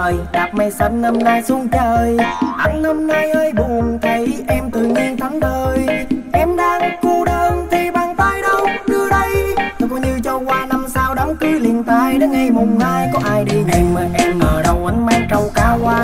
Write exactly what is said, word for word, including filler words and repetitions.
trời, đạp mây xanh năm nay xuống trời. Anh năm nay ơi buồn, thấy em tự nhiên thẫn thơi. Em đang cô đơn thì bàn tay đâu đưa đây. Tôi coi như cho qua năm sau đám cưới liền tay. Đến ngày mùng hai có ai đi em mà em ngờ đâu anh mang trâu cao qua.